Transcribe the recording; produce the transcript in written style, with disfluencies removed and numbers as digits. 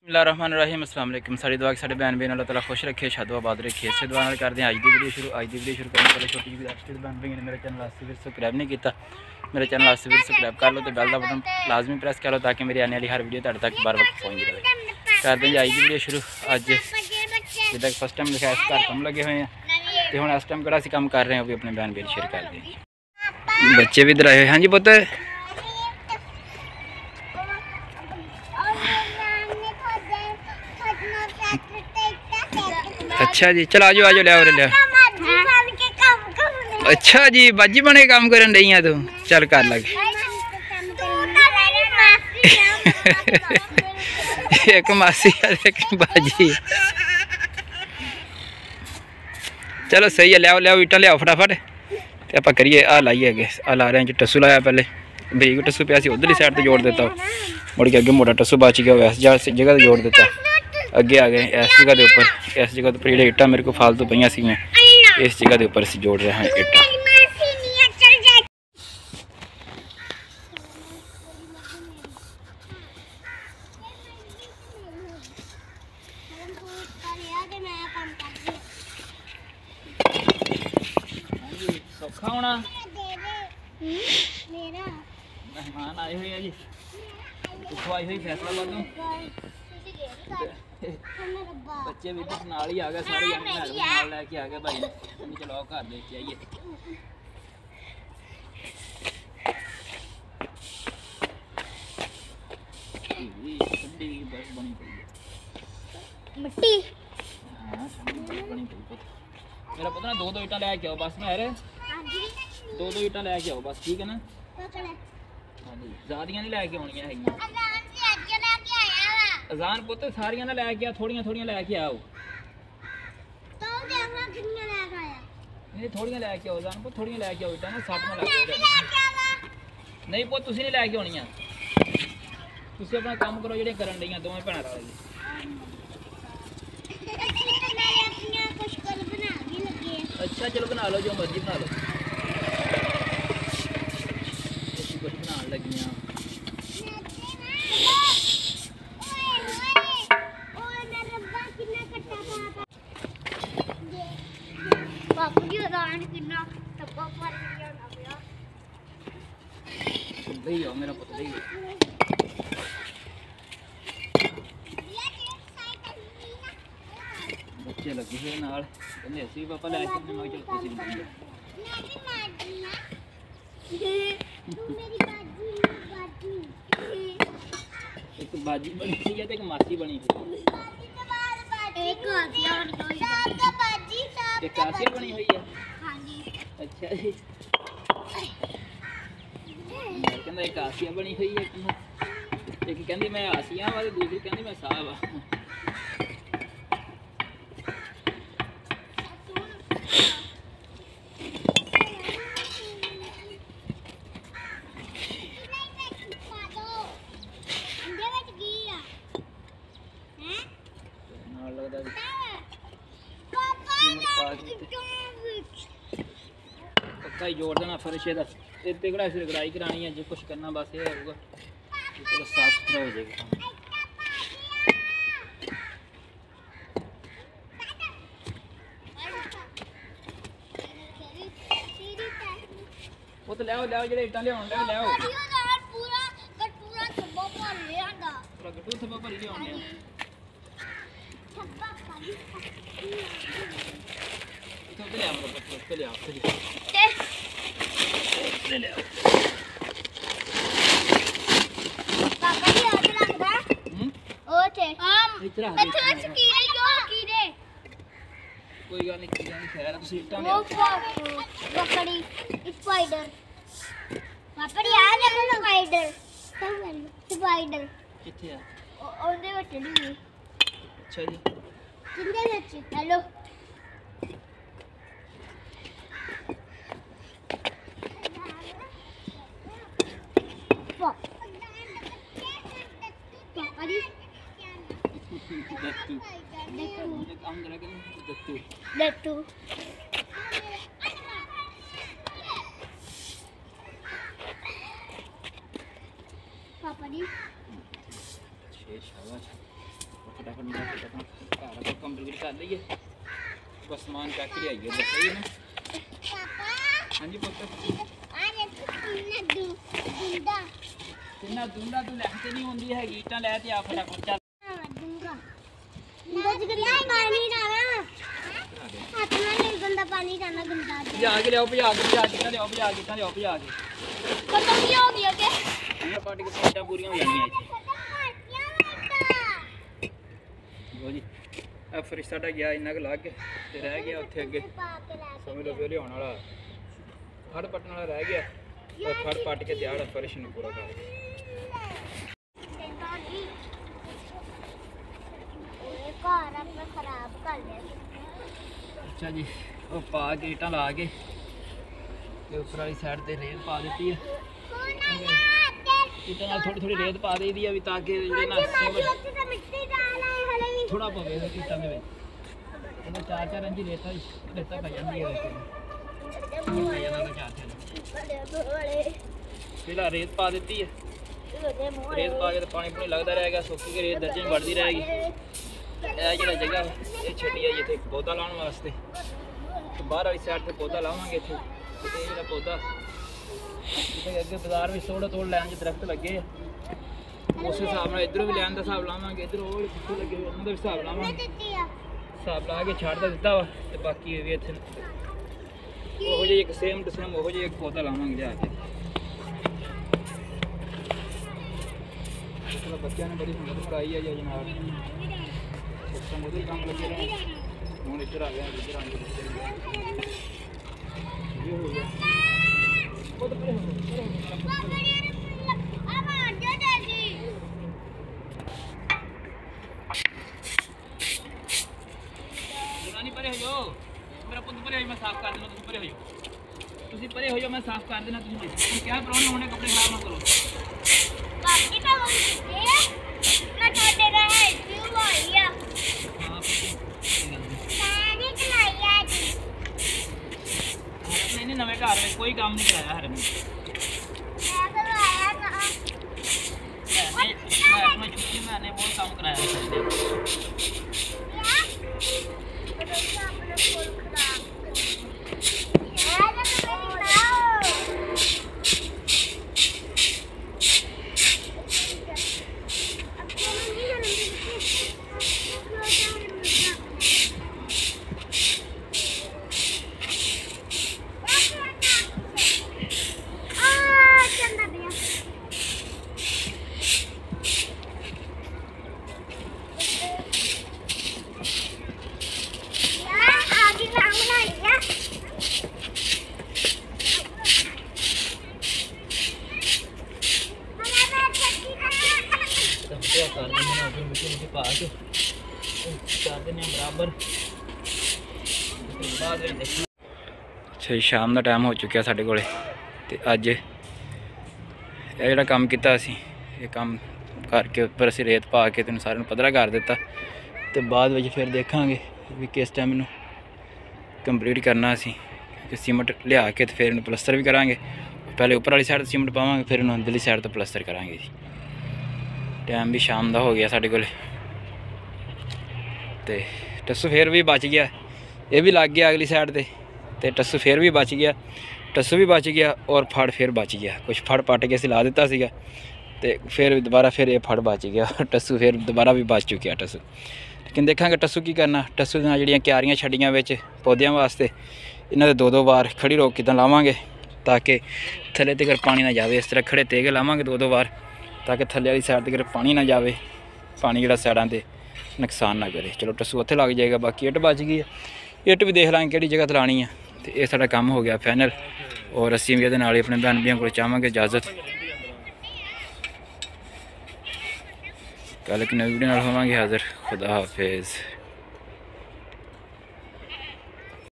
बिस्मिल्लाहिर्रहमानिर्रहीम अस्सलाम वालेकुम। सारी दुआ कि साढ़े बहन बेन अल्लाह ताला खुश रखे, शादो आबाद रखे। इस दुआ नाल करते हैं अज की वीडियो शुरू। अज की वीडियो शुरू करने पहले छोटी जी रिक्वेस्ट, बहन भाई ने मेरे चैनल आज फिर सब्सक्राइब नहीं किया, मेरे चैनल आज फिर सब्सक्राइब कर लो तो बेल का बटन लाजमी प्रेस कर लो ताकि मेरी आने वाली हर वीडियो तुहाडे तक बार वक्त पहुँचती रहे। करते हैं अज की वीडियो शुरू। अज जिदा फर्स्ट टाइम लिखा इस घर कम लगे हुए हैं तो हम इस टाइम कड़ा असीं काम कर रहे हैं वो भी अपने बहन बेन शेयर करते हैं। बच्चे भी इधर आए हुए। हाँ जी पुत्त, अच्छा जी, चल आजो आजो लिया लिया। अच्छा जी, बाजी बने काम करन रही है तू, चल कर लग। एक मासी एक बाजी। चलो सही है, लियाओ लियाओ ईटा लियाओ फटाफट ते आप करिए। आ लाइए अगे, आ ला रहे हैं टस्सू लाया, पहले बरीक टस्सू पे उधरली साइड तो जोड़ देता, मुड़ के अगे मोटा टस्सू बच गया, वैस जगह तो जोड़ देता। अगे आ गए इस जगह के ऊपर, इस जगह के ऊपर जो इट्टा मेरे को फालतू पई सी, मैं इस जगह के ऊपर असीं जोड़ रहे हैं इट्टा। सौखा होना, मेहमान आए हुए हैं जी, उठो आई हुई फैसलाबाद में। बच्चे भी तो नाल ही आ गए सारे, नाल लैके आ गए भाई। चलो घर देख के आइए। बर्फ बनी पई है, मिट्टी हाँ बनी पई। मेरा पता ना दो ईटा लैके आओ बस, मैं दो ईटा लैके आओ बस, ठीक है ना। हाँ जी, ज़्यादा नहीं लैके आनियां है। अजान पुत सारियां ना लैके आ, थोड़ियां थोड़ियां लैके आओ। नहीं थोड़ियां लैके आओ अजान पुत, थोड़ियां लैके आओ इटा ना, सट ना लैके। नहीं पुत तुसीं नहीं लैके आनियां, तुसीं अपना काम करो जेह्ड़े करन डईयां दोवें भैणां रल के। अच्छा चलो बना लो, जो मर्जी बना लो। कुछ बनाने लगियां। मेरा पुत बच्चे लगे हुए नाल, कहते असीं भी पापा लैके आने, मैं चल तुसीं भी बन एक बाजी बनी हुई है तो एक मासी बनी हुई है। एक आसिया बनी हुई है। अच्छा जी, कहता एक आसिया बनी हुई है, एक कहती मैं आसिया वा, दूसरी कहती मैं साह वा। पक्का ही जोड़ देना फर्श का, इतने कड़ा फिर रगड़ाई करानी है, जो कुछ करना बस ये होगा, चलो साफ सुथरा हो जाएगा। वो तो लियाओ लियाओ, जो इट्टा लिया लियाओ, पूरा गट्टू थब्बा भरी लिया। कोई गल नहीं, खैर तुसीं इट्टां लियाओ। पकड़ी स्पाइडर, पापड़ी आ देखो स्पाइडर, स्पाइडर किथे है? ओंदे विच नहीं। अच्छा जी, किंदे विच? हेलो पकड़ी दत्तू पापा जी। शाबाश। फटाफट घर कंप्लीट कर लीए बस समान चक के आइए बस सही है ना। हाँ जी पुत्र किन्ना दूंगा तू लैके नहीं आती है ईटा लै ते आ फटाफट चल भजा के लियाओ भजा के लियाओ भजा के लियाओ भजा के पार्टी की सीटां पूरियां हो जानियां इत्थे जी फरिश साडा गया इन्ना क लग ते रह गया उत्थे अगे समझ लो फिर लियाउण वाला फड़ पट्टण वाला रह गया और फड़ पट के त्याड़ फरिश नूं पूरा कर अच्छा जी वो पा के ईटा ला के उपर वाली साइड से रेत पा दी है ईटा थोड़ी थोड़ी रेत पा दी है ताकि थोड़ा पवे ईटा के 4-4 इंच रेता रेता पै जाती है फिलहाल रेत पा दी है रेत पा के तो पानी पूनी लगता रहेगा सुखी के रेत दर्जे में बढ़ती रहेगी। जो जगह ये छड़ी है इतने पौधा लाने वास्ते तो बाहर वाली साइड से पौधा लावे इतने जो पौधा अगे बाजार में तोड़ लैन दरख्त लगे उस हिसाब से इधरों भी लैन का हिसाब लावे इधर पिछले लगे उन्होंने भी हिसाब लावे हिसाब ला के छड़ दिता वा तो बाकी भी इतने वो एक सेम टू सेम वो एक पौधा लावे लिया के बच्चों ने बड़ी मदद कराई है जनाब उधर काम लगे रहे हूँ इधर आ गया इधर आगे ये हो गया परे हो जाओ मेरा पुत्र परे हो मैं साफ कर देना तुम परे हो जाओ तुम परे हो जाओ मैं साफ कर देना तुम क्या प्रॉब्लम होने कपड़े खराब ना करो नवे घर में कोई काम नहीं कराया हर छुट्टी मैंने बहुत काम कराया अच्छा शाम का टाइम हो चुका साढ़े को अज ये काम किया ये काम करके उपर अस रेत पा के तेन सारे पधरा कर दिता तो बाद में फिर देखा भी किस टाइम इनू कंप्लीट करना असी सीमेंट लिया के तो फिर इन प्लस्तर भी करा पहले उपर वाली साइड सीमेंट पावे फिर इन अंदरली साइड तो प्लस्तर करा जी। टाइम भी शाम का हो गया साढ़े को टस्सू फिर भी बच गया ये भी लग गया अगली साइड ते टस्सू फिर भी बच गया टस्सू भी बच गया और फड़ फिर बच गया कुछ फड़ पट के अस ला दिता सीगा ते फिर दोबारा फिर ये फड़ बच गया टस्सू फिर दोबारा भी बच चुकिया टस्सू लेकिन देखा टस्सू की करना टस्सू जी क्यारियां छड़ियां पौधों वास्ते इन्होंने 2-2 बार खड़ी रोक किदा लावांगे ताकि थले तक पानी ना जाए इस तरह खड़े तेगे लावांगे 2-2 बार ताकि थले वाली साइड तक पानी ना जाए पानी जो साइडों से नुकसान ना करे। चलो टस्सू उत्थे लग जाएगा बाकी इट बच गई है इट भी देख लाँगे कि जगह लानी है तो ये साडा काम हो गया फाइनल और असीं भी इहदे नाल अपने भैन भैन को चाहांगे इजाजत कल एक नवी वीडियो नाल होवांगे हाज़िर खुदा हाफिज़।